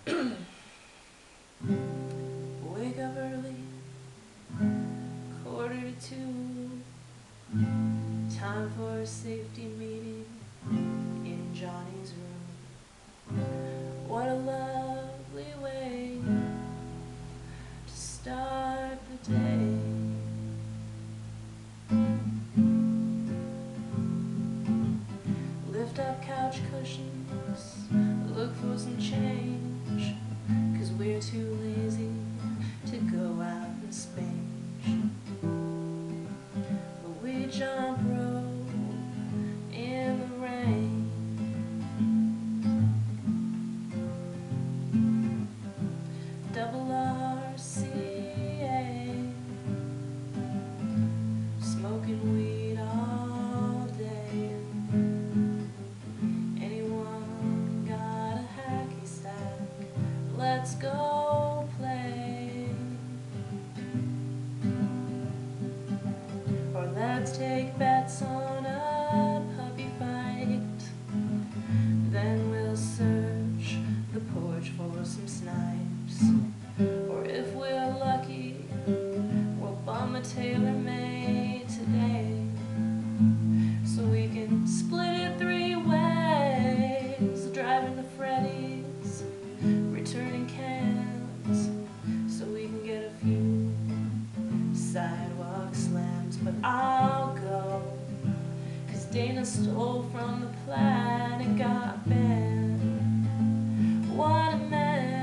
Wake up early, 1:45. Time for a safety meeting in Johnny's room. What a lovely way to start the day. Lift up couch cushions, look for some change, 'cause we're too lazy to go out and spange. But we jump rope in the rain. Rrca, smoking weed all day. Anyone got a hacky sack? Let's go play. Or let's take bets on a puppy fight. Then we'll search the porch for some snipes. Or if we're lucky, we'll bum a tailor-made today, so we can split it 3 ways, driving to Freddy's, returning cans, so we can get a few sidewalk slams. But I'll go, 'cause Dana stole from the Plaid and got banned. What a man.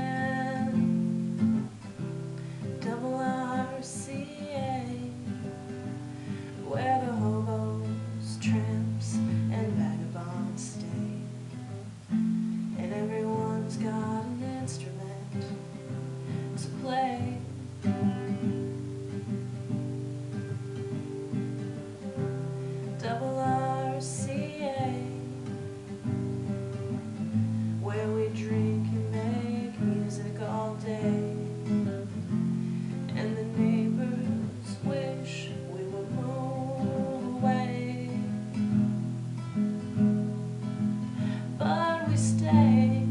Rrca, where the hobos, tramps, and vagabonds stay, and everyone's got an instrument to play. Rrca, where we drink and make music all day, and the neighbors wish we would move away, but we stay.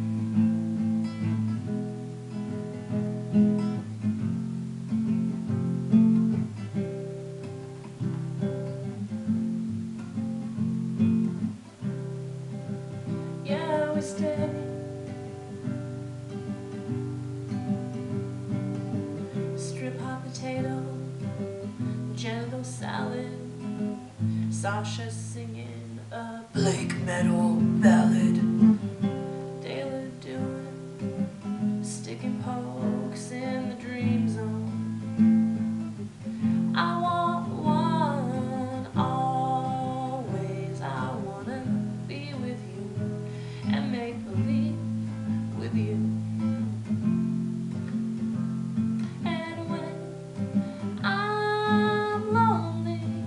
Yeah, we stay. Strip hot potato, genital salad, Sasha singing a Blake metal ballad, Dayla doing sticking pokes in the dream zone. I want one always. I wanna be with you and make believe with you. And when I'm lonely,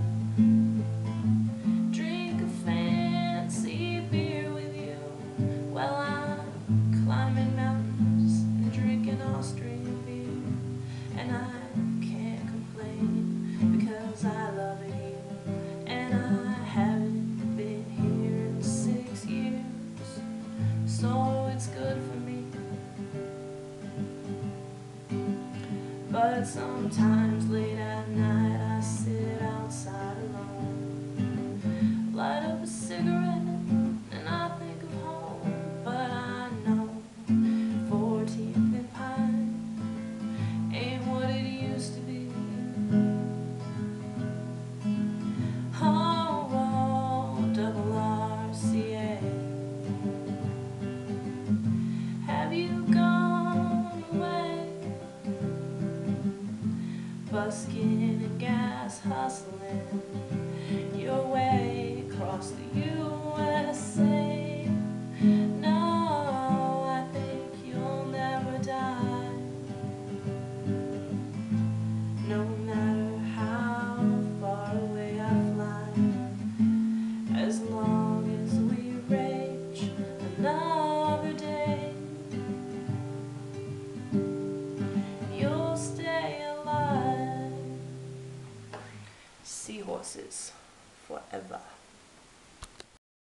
drink a fancy beer with you. Well, I'm climbing mountains and drinking Austrian beer, and I can't complain because I love it here, and I haven't been here in 6 years, so it's good for me. But sometimes late at night I sit